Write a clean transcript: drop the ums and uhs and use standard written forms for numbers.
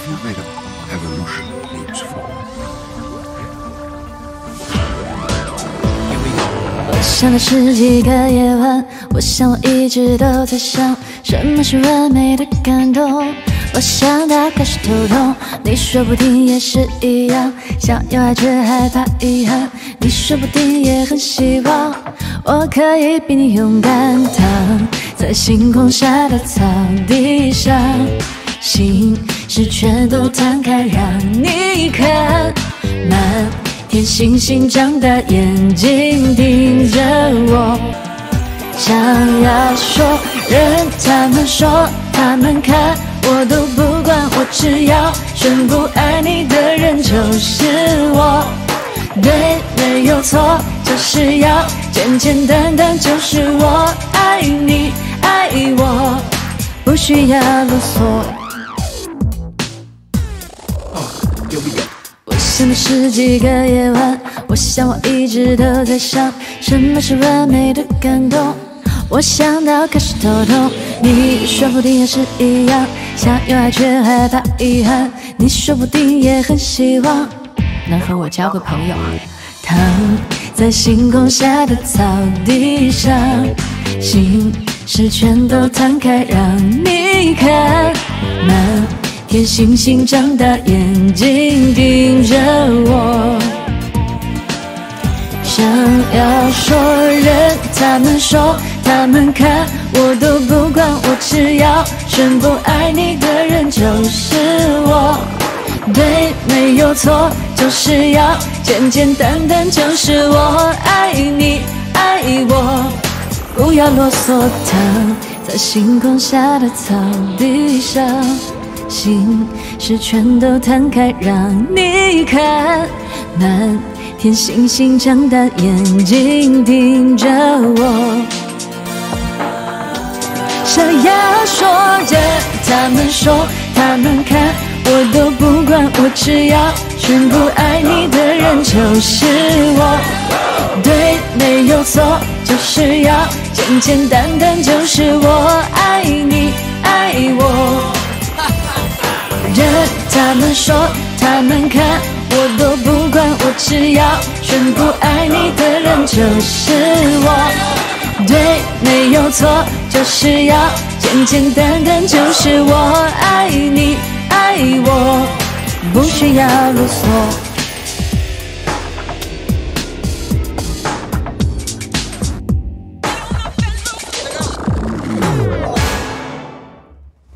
Freedom evolution leaps forward. 我想了十几个夜晚，我想我一直都在想，什么是完美的感动。我想到开始头痛，你说不定也是一样，想要爱却害怕遗憾，你说不定也很希望我可以比你勇敢，躺在星空下的草地上，心事全都摊开让你看，满天星星张大眼睛盯着我，想要说任他们说他们看我都不管，我只要宣布爱你的人就是我，对没有错，就是要简简单单，就是我爱你爱我，不需要啰嗦。我想了十几个夜晚，我想我一直都在想，什么是完美的感动。我想到开始头痛，你说不定也是一样，想要爱却害怕遗憾，你说不定也很希望能和我交个朋友。躺在星空下的草地上，心事全都摊开让你看，满天星星张大眼睛盯着我，想要说任他们说他们看我都不管，我只要宣布爱你的人就是我，对没有错，就是要简简单单，就是我爱你爱我，不要啰嗦。躺在星空下的草地上，心事全都摊开让你看，满天星星张大眼睛盯着我，想要说任他们说他们看我都不管，我只要宣布爱你的人就是我，对没有错，就是要简简单单，就是我爱你爱我，任他们说他们看我都不管，我只要宣布爱你的人就是我，对没有错，就是要简简单单，就是我爱你爱我，不需要啰嗦。